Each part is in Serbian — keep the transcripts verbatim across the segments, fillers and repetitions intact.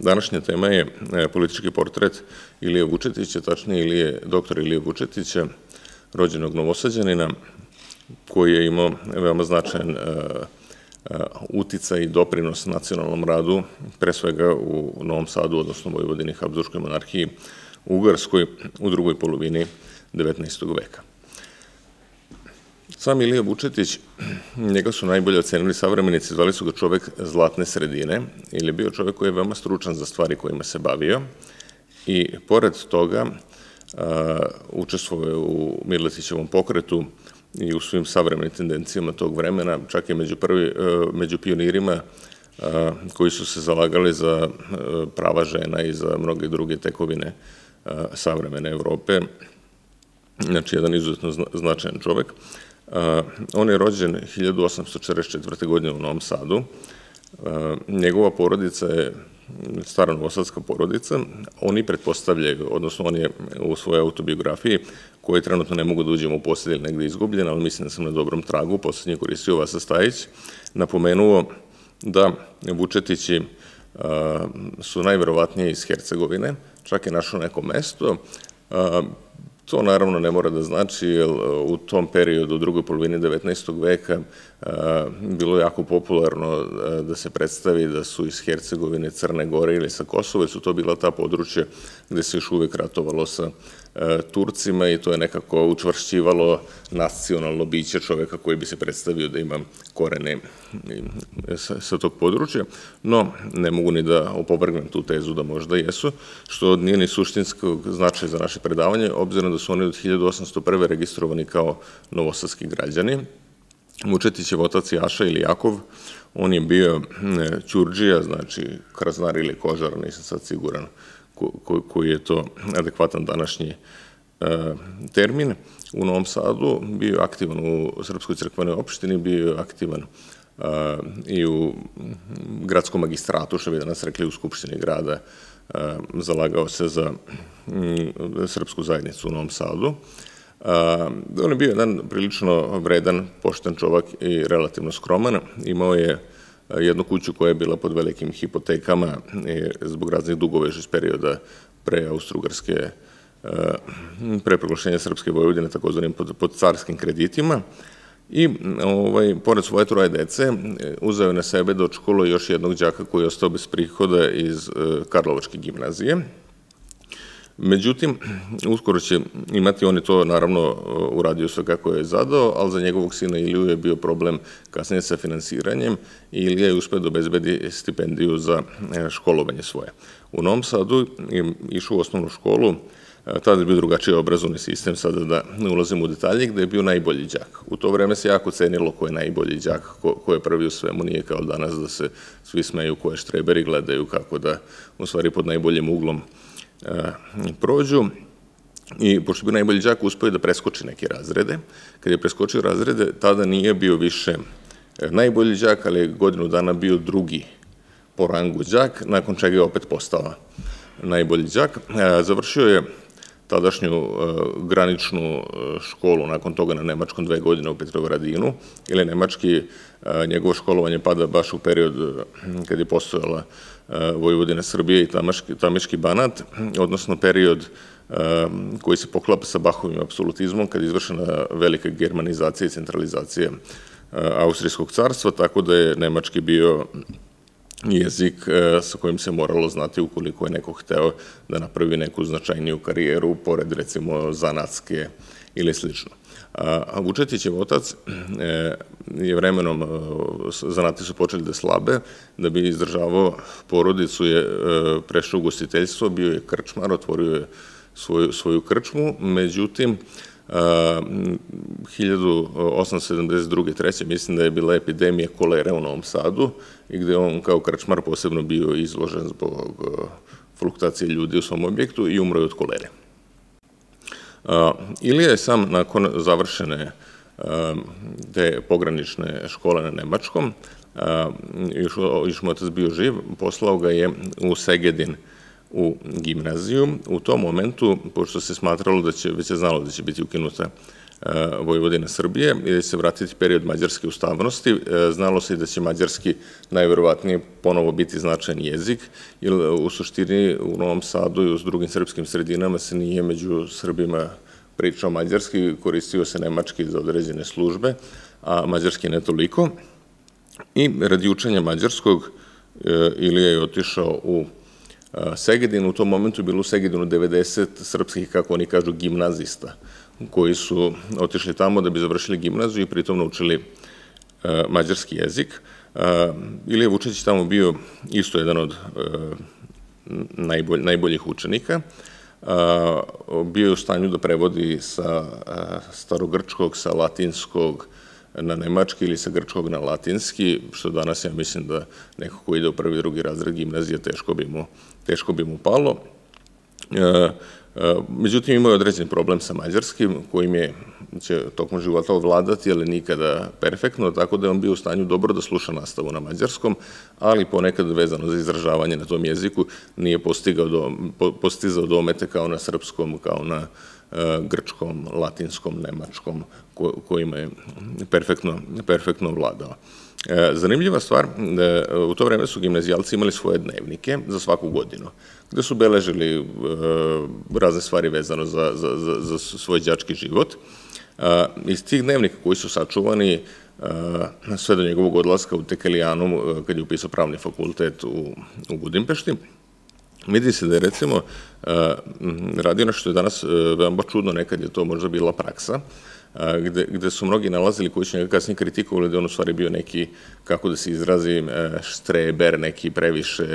Današnja tema je politički portret Ilije Vučetića, tačnije Ilije, doktora Ilije Vučetića, rođenog Novosađanina, koji je imao veoma značajan uticaj i doprinos nacionalnom radu, pre svega u Novom Sadu, odnosno Vojvodini, Habsburškoj monarhiji, Ugarskoj u drugoj polovini devetnaestog veka. Sam Ilija Vučetić, njega su najbolje ocenili savremenici, zvali su ga čovek zlatne sredine, ili je bio čovek koji je veoma stručan za stvari kojima se bavio i pored toga učestvovao je u Miletićevom pokretu i u svim savremenim tendencijama tog vremena, čak i među, prvi, među pionirima koji su se zalagali za prava žena i za mnoge druge tekovine savremene Evrope. Znači, jedan izuzetno značajan čovek. On je rođen hiljadu osamsto četrdeset četvrte. godine u Novom Sadu. Njegova porodica je stara novosadska porodica. Oni pretpostavljaju, odnosno on je u svojoj autobiografiji, koje trenutno ne mogu da uđemo u posled ili negde izgubljen, ali mislim da sam na dobrom tragu, poslednji koristio Vasa Stajić, napomenuo da Vučetići su najverovatnije iz Hercegovine, čak je našao neko mesto. To naravno ne mora da znači, jer u tom periodu, u drugoj polovini devetnaestog veka, bilo je jako popularno da se predstavi da su iz Hercegovine, Crne Gore ili sa Kosova, su to bila ta područja gde se još uvek ratovalo sa Turcima i to je nekako učvršćivalo nacionalno biće čoveka koji bi se predstavio da ima korene sa tog područja, no ne mogu ni da opovrgnem tu tezu da možda jesu, što nije ni suštinskog značaja za naše predavanje, obzirom da su oni od hiljadu osamsto prve. registrovani kao novosadski građani. Vučetićev otac Jaša ili Jakov, on je bio ćurdžija, znači kraznar ili kožar, nisam sad siguran koji je to adekvatan današnji termin. U Novom Sadu bio je aktivan u Srpskoj crkvenoj opštini, bio je aktivan i u gradskom magistratu, što bi danas rekli u Skupštini grada, zalagao se za srpsku zajednicu u Novom Sadu. On je bio jedan prilično vredan, pošten čovak i relativno skroman. Imao je jednu kuću koja je bila pod velikim hipotekama zbog raznih dugova još iz perioda pre Austro-Ugarske, pre proglašenja Srpske Vojvodine, takozvanim pod carskim kreditima. I, pored svoje troje dece, uzeo je na sebe da odškoluje još jednog đaka koji je ostao bez prihoda iz Karlovačke gimnazije. Međutim, uskoro će imati, on je to naravno uradio sve kako je zadao, ali za njegovog sina Iliju je bio problem kasnije sa finansiranjem i Ilija je uspeo da obezbedi stipendiju za školovanje svoje. U Novom Sadu je išao u osnovnu školu, tada je bio drugačiji obrazovni sistem, sada da ne ulazim u detalje, gde je bio najbolji đak. U to vreme se jako cenilo ko je najbolji đak, ko je prvi u svemu, nije kao danas da se svi smeju ko je štreber i gledaju kako da, u stvari, pod najboljim uglom prođu. I pošto je bio najbolji đak, uspeo je da preskoči neke razrede. Kad je preskočio razrede, tada nije bio više najbolji đak, ali je godinu dana bio drugi po rangu đak, nakon čega je opet postao najbolji đak. Završio je tadašnju graničnu školu, nakon toga na nemačkom dve godine u Petrovaradinu, ili nemački, njegovo školovanje pada baš u period kad je postojala Vojvodina Srbije i Tamiški Banat, odnosno period koji se poklapa sa Bahovim apsolutizmom, kad je izvršena velika germanizacija i centralizacija Austrijskog carstva, tako da je nemački bio jezik sa kojim se moralo znati ukoliko je neko hteo da napravi neku značajniju karijeru, pored recimo zanatske ili slično. A Vučetićev otac je vremenom, zanati su počeli da slabe, da bi izdržavao porodicu je prešao u gostiteljstvo, bio je krčmar, otvorio je svoju krčmu, međutim, hiljadu osamsto sedamdeset druge. treće. mislim da je bila epidemija kolere u Novom Sadu i gde on kao krčmar posebno bio izložen zbog fluktacije ljudi u svom objektu i umro je od kolere. Ilija je sam nakon završene te pogranične škole na nemačkom, još mu otac bio živ, poslao ga je u Segedin u gimnaziju. U tom momentu, pošto se smatralo da će, već je znalo da će biti ukinuta Vojvodine Srbije i da će se vratiti period mađarske ustavnosti. Znalo se i da će mađarski najverovatnije ponovo biti značajan jezik, jer u suštini u Novom Sadu i u drugim srpskim sredinama se nije među Srbima pričao mađarski, koristio se nemački za određene službe, a mađarski ne toliko. I radi učenja mađarskog Ilija je otišao u Segedin. U tom momentu je bilo u Segedinu devedeset srpskih, kako oni kažu, gimnazista, koji su otišli tamo da bi završili gimnaziju i pritom naučili mađarski jezik. Ilija Vučić tamo bio isto jedan od najboljih učenika. Bio je u stanju da prevodi sa starogrčkog, sa latinskog na nemački ili sa grčkog na latinski, što danas ja mislim da neko ko ide u prvi, drugi razred gimnazije teško bi mu palo. Međutim, imao je određen problem sa mađarskim, kojim je će tokom života ovladati, ali nikada perfektno, tako da je on bio u stanju dobro da sluša nastavu na mađarskom, ali ponekad vezano za izražavanje na tom jeziku nije postizao domete kao na srpskom, kao na grčkom, latinskom, nemačkom, kojima je perfektno vladao. Zanimljiva stvar, u to vreme su gimnazijalci imali svoje dnevnike za svaku godinu, gde su beležili razne stvari vezano za svoj đački život. Iz tih dnevnika koji su sačuvani sve do njegovog odlaska u Tekelijanum, kad je upisao pravni fakultet u Budimpešti, vidi se da je, recimo, radio nešto je danas veoma čudno, nekad je to možda bila praksa, gde su mnogi nalazili, koji su njega kasnije kritikovali, da je on u stvari bio neki, kako da se izrazim, štreber, neki previše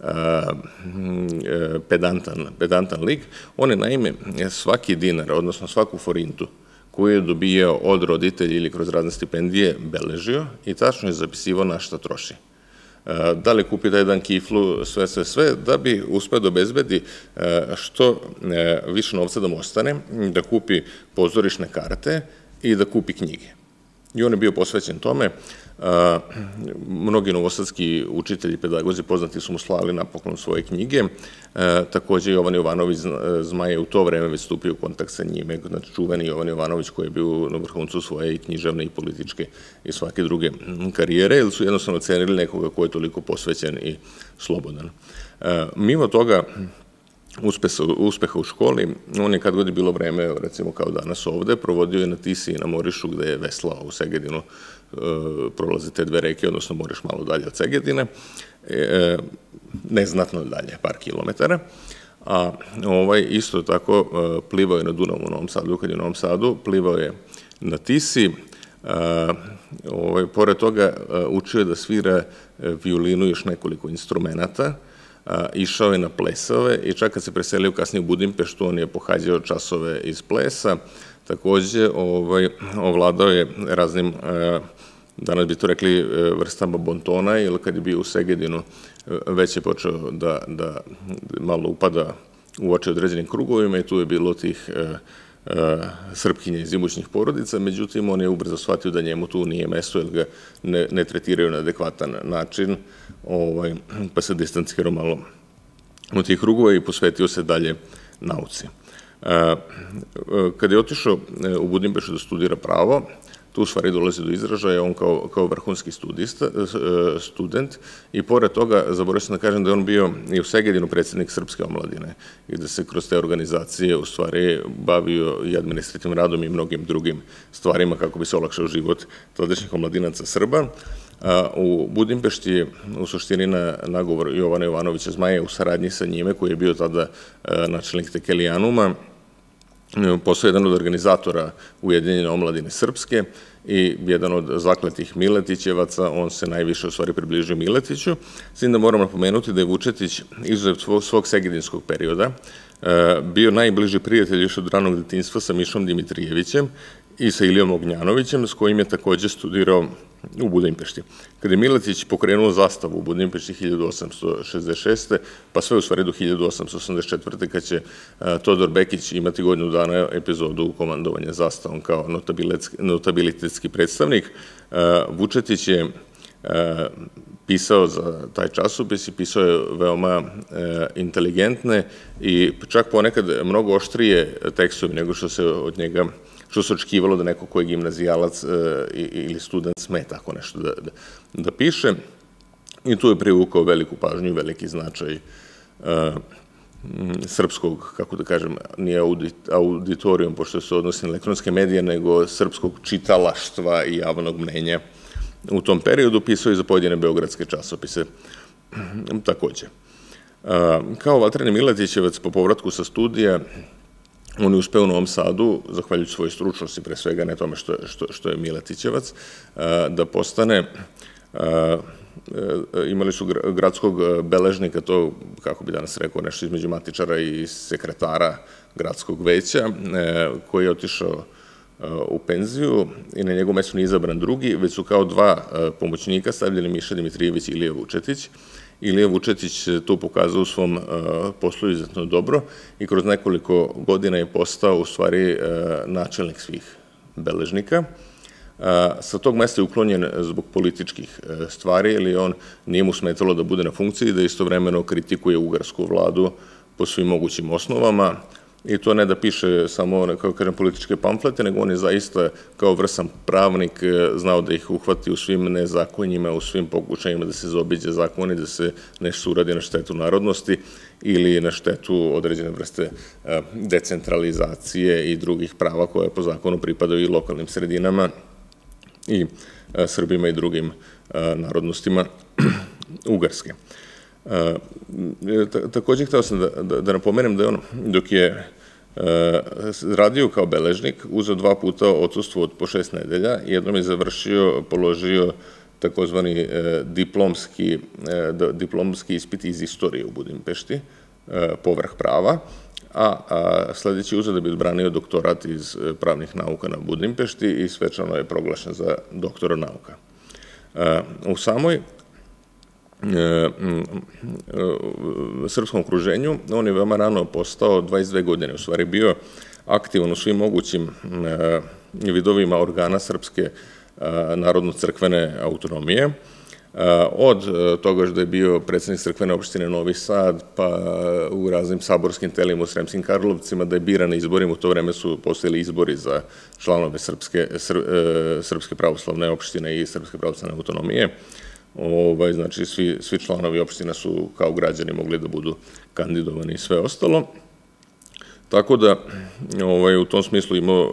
pedantan lik. On je, naime, svaki dinar, odnosno svaku forintu koju je dobijao od roditelja ili kroz razne stipendije, beležio i tačno je zapisivao na šta troši. Da li kupi da jedan kiflu, sve, sve, sve, da bi uspeo da obezbedi što više novca da mu ostane, da kupi pozorišne karte i da kupi knjige. I on je bio posvećen tome. Mnogi novosadski učitelji, pedagozi poznati su mu slali napokon svoje knjige. Takođe Jovan Jovanović Zmaj je u to vreme već stupio u kontakt sa njime, znači čuveni Jovan Jovanović koji je bio na vrhuncu svoje i književne i političke i svake druge karijere, ili su jednostavno cenili nekoga ko je toliko posvećen i slobodan. Mimo toga uspeha u školi, on je kad god je bilo vreme, recimo kao danas ovde, provodio je na Tisi i na Morišu, gde je veslao u Segedinu, prolaze te dve reke, odnosno Moriš malo dalje od Segedine, neznatno dalje, par kilometara, a isto tako plivao je na Dunavu u Novom Sadu, kad je u Novom Sadu, plivao je na Tisi, pored toga učio je da svira violinu i još nekoliko instrumenta, išao je na plesove i čak kad se preselio kasnije u Budimpeštu, on je pohađao časove iz plesa, takođe ovladao je raznim, danas bi to rekli, vrstama bontona, jer kad je bio u Segedinu već je počeo da malo upada u oči određenim krugovima i tu je bilo tih Srpkinja iz imućnih porodica, međutim on je ubrzo shvatio da njemu tu nije mesto jer ga ne tretiraju na adekvatan način, pa se distancirao malo od tih krugova i posvetio se dalje nauci. Kada je otišao u Budimpeštu da studira pravo, tu u stvari dolazi do izražaja, on kao vrhunski student i pored toga, zaboravio sam da kažem da je on bio i u Segedinu predsjednik Srpske omladine i da se kroz te organizacije u stvari bavio i administrativnim radom i mnogim drugim stvarima kako bi se olakšao život tadašnjih omladinaca Srba. U Budimpešti je u suštini na nagovor Jovana Jovanovića Zmaja u saradnji sa njime, koji je bio tada načelnik Tekelijanuma, postao jedan od organizatora Ujedinjene omladine Srpske i jedan od zakletih Miletićevaca, on se najviše u stvari približio Miletiću, s tim da moram napomenuti da je Vučetić izuzev svog segedinskog perioda bio najbliži prijatelj još od ranog detinjstva sa Mišom Dimitrijevićem i sa Ilijom Ognjanovićem, s kojim je takođe studirao u Budimpešti. Kada je Miletić pokrenuo zastavu u Budimpešti hiljadu osamsto šezdeset šeste. pa sve u stvari do hiljadu osamsto osamdeset četvrte. kad će Todor Bekić imati godinu dana epizodu komandovanja zastavom kao notabilitetski predstavnik, Vučetić je pisao za taj časopis i pisao je veoma inteligentne i čak ponekad mnogo oštrije tekstove nego što se od njega, što se očekivalo da neko ko je gimnazijalac ili student sme tako nešto da piše. I tu je privukao veliku pažnju i veliki značaj srpskog, kako da kažem, nije auditorijum, pošto se odnosi na elektronske medije, nego srpskog čitalaštva i javnog mnenja. U tom periodu pisao i za pojedine beogradske časopise takođe. Kao Valtrine Miletićevac po povratku sa studija, on je uspeo u Novom Sadu, zahvaljujući svojoj stručnosti, pre svega ne tome što je Miletićevac, da postane, imali su gradskog beležnika, to, kako bi danas rekao, nešto između matičara i sekretara gradskog veća, koji je otišao u penziju i na njegovom mestu nije izabran drugi, već su kao dva pomoćnika stavljeni Miša Dimitrijević i Ilija Vučetić. Ilija Vučetić tu pokazao u svom poslu izuzetno dobro i kroz nekoliko godina je postao u stvari načelnik svih beležnika. Sa tog mesta je uklonjen zbog političkih stvari, ili on nije mu smetalo da bude na funkciji, da istovremeno kritikuje ugarsku vladu po svim mogućim osnovama. I to ne da piše samo, kako kažem, političke pamflete, nego on je zaista kao vrsan pravnik znao da ih uhvati u svim nezakonjima, u svim pokušajima da se zaobiđe zakoni, da se nešto uradi na štetu narodnosti ili na štetu određene vrste decentralizacije i drugih prava koje po zakonu pripadaju i lokalnim sredinama i Srbima i drugim narodnostima Ugarske. Takođe, hteo sam da napomenem da je on, dok je radio kao beležnik, uzeo dva puta odsustvo od po šest nedelja, jednom je završio, položio takozvani diplomski ispit iz istorije u Budimpešti, povrh prava, a sledeći uzeo da bi odbranio doktorat iz pravnih nauka na Budimpešti i svečano je proglašen za doktora nauka. U samoj srpskom okruženju, on je veoma rano postao, dvadeset dve godine, u stvari bio aktivan u svim mogućim vidovima organa srpske narodno-crkvene autonomije, od toga što je bio predsednik crkvene opštine Novi Sad, pa u raznim saborskim telima u Sremskim Karlovcima, da je biran na izborima, u to vreme su postojali izbori za članove Srpske pravoslavne opštine i Srpske pravoslavne autonomije. Znači, svi članovi opština su kao građani mogli da budu kandidovani i sve ostalo. Tako da u tom smislu imao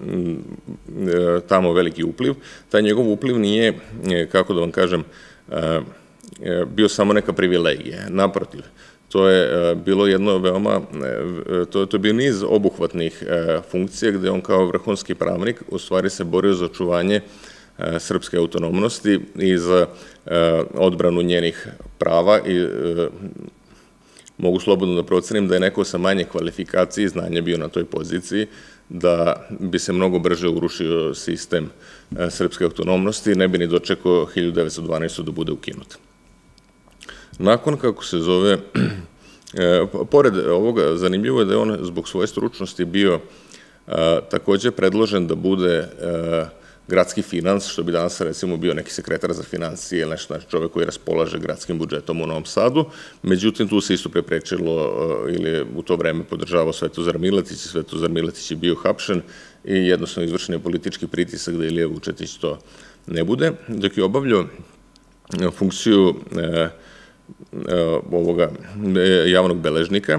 tamo veliki upliv. Taj njegov upliv nije, kako da vam kažem, bio samo neka privilegija. Naprotiv, to je bilo jedno veoma, to je bio niz obuhvatnih funkcija gde on kao vrhunski pravnik u stvari se borio za očuvanje srpske autonomnosti i za odbranu njenih prava i mogu slobodno da procenim da je neko sa manje kvalifikacije i znanja bio na toj poziciji, da bi se mnogo brže urušio sistem srpske autonomnosti, ne bi ni dočekao hiljadu devetsto dvanaeste. da bude ukinut. Nakon, kako se zove, pored ovoga, zanimljivo je da je on zbog svoje stručnosti bio takođe predložen da bude gradski finans, što bi danas recimo bio neki sekretar za financije ili nešto, čovek koji raspolaže gradskim budžetom u Novom Sadu. Međutim, tu se isto preprečilo ili u to vreme podržavao Svetozar Miletić i Svetozar Miletić je bio hapšen i jednostavno izvršen je politički pritisak da Ilija Vučetić to ne bude. Dok je obavljao funkciju ovoga javnog beležnika,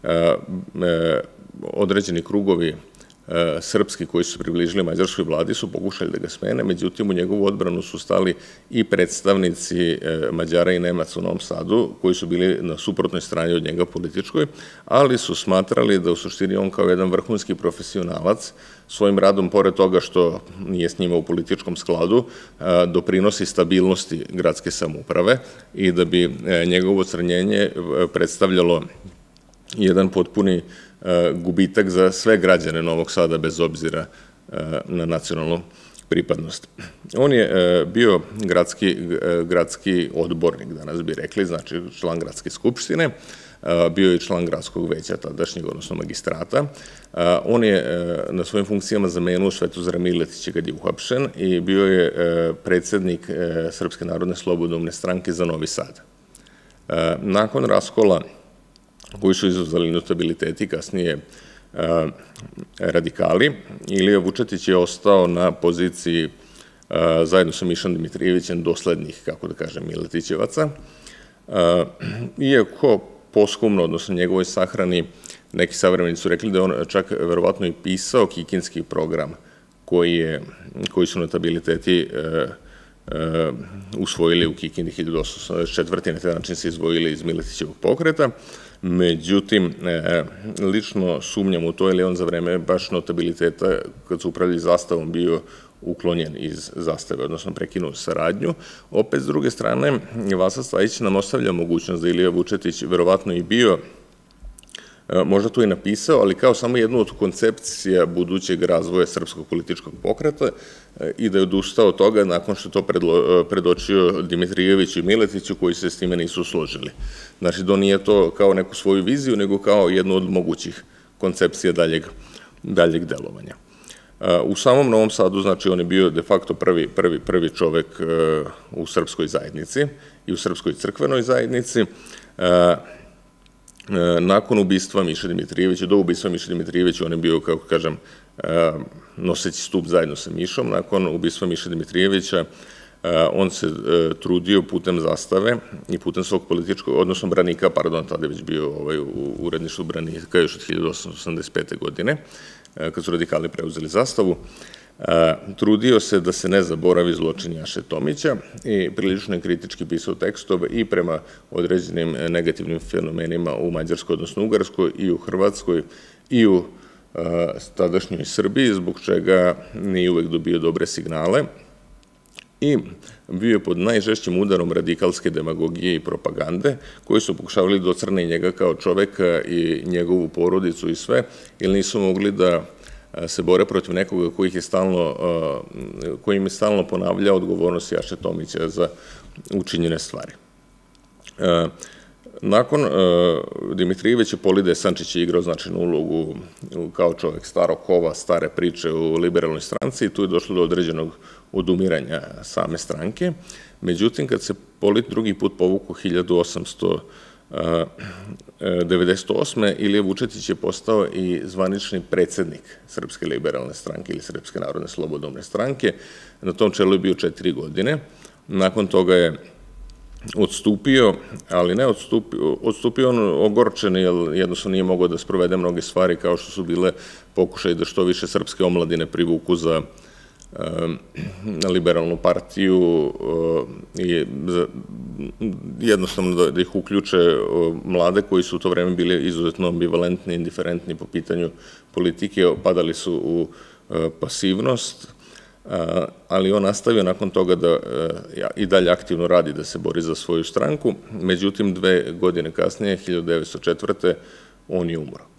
određeni krugovi srpski koji su se približili mađarskoj vladi su pokušali da ga smene, međutim u njegovu odbranu su stali i predstavnici Mađara i Nemaca u Novom Sadu, koji su bili na suprotnoj strani od njega političkoj, ali su smatrali da u suštini on kao jedan vrhunski profesionalac svojim radom, pored toga što nije s njima u političkom skladu, doprinosi stabilnosti gradske samouprave i da bi njegovo odstranjenje predstavljalo jedan potpuni gubitak za sve građane Novog Sada bez obzira na nacionalnu pripadnost. On je bio gradski odbornik, danas bi rekli, znači član gradske skupštine, bio je član gradskog veća tadašnjeg, odnosno magistrata. On je na svojim funkcijama zamenuo Svetozara Miletića kad je uhapšen i bio je predsednik Srpske narodne slobodovne stranke za Novi Sad. Nakon raskola koji su izazvali notabiliteti, kasnije radikali, Ilija Vučetić je ostao na poziciji zajedno sa Mišom Dimitrijevićem doslednih, kako da kažem, Miletićevaca. Iako poskumno, odnosno njegovoj sahrani, neki savremenici su rekli da je on čak verovatno i pisao kikinski program koji su notabiliteti usvojili u Kikindi hiljadu osamsto osamdeset četvrte. Na taj način se izdvojili iz Miletićevog pokreta. Međutim, lično sumnjam u to, jer je on za vreme baš notabiliteta, kad su upravljali zastavom, bio uklonjen iz zastave, odnosno prekinuo saradnju. Opet, s druge strane, Vasa Stajić nam ostavlja mogućnost da Ilija Vučetić verovatno i bio, možda tu i napisao, ali kao samo jednu od koncepcija budućeg razvoja srpskog političkog pokreta i da je odustao od toga nakon što je to predočio Dimitrijeviću i Miletiću, koji se s time nisu složili. Znači, da nije to kao neku svoju viziju, nego kao jednu od mogućih koncepcija daljeg delovanja. U samom Novom Sadu, znači, on je bio de facto prvi, prvi, prvi čovek u srpskoj zajednici i u srpskoj crkvenoj zajednici. Nakon ubistva Miše Dimitrijevića, do ubistva Miše Dimitrijevića, on je bio, kako kažem, noseći stup zajedno sa Mišom. Nakon ubistva Miše Dimitrijevića, on se trudio putem zastave i putem svog političkog, odnosno Branika, pardon, tada je već bio u uredništvu Branika još od hiljadu osamsto osamdeset pete. godine, kad su radikali preuzeli zastavu, trudio se da se ne zaboravi zločin Jaše Tomića i prilično je kritički pisao tekstove i prema određenim negativnim fenomenima u Mađarskoj, odnosno Ugarskoj, i u Hrvatskoj, i u tadašnjoj Srbiji, zbog čega nije uvek dobio dobre signale i bio je pod najžešćim udarom radikalske demagogije i propagande, koji su pokušavali da ocrne njega kao čoveka i njegovu porodicu i sve, jer nisu mogli da se bore protiv nekoga koji im je stalno ponavljao odgovornost Jaše Tomića za učinjene stvari. Nakon Dimitrijevića, Polide Sančić je igrao značajnu ulogu kao čovek starog kova, stare priče u liberalnoj stranci i tu je došlo do određenog odumiranja same stranke. Međutim, kad se Polit drugi put povuku hiljadu osamsto devedeset osme. Ilija Vučetić je postao i zvanični predsednik Srpske liberalne stranke ili Srpske narodne slobodovne stranke. Na tom čelu je bio četiri godine. Nakon toga je odstupio, ali ne odstupio, odstupio on ogorčen, jer jednostavno nije mogao da sprovede mnoge stvari, kao što su bile pokušaj da što više srpske omladine privuku za liberalnu partiju i jednostavno da ih uključe mlade koji su u to vreme bili izuzetno ambivalentni, indiferentni po pitanju politike, padali su u pasivnost, ali on nastavio nakon toga da i dalje aktivno radi, da se bori za svoju stranku. Međutim, dve godine kasnije, hiljadu devetsto četvrte. on je umro.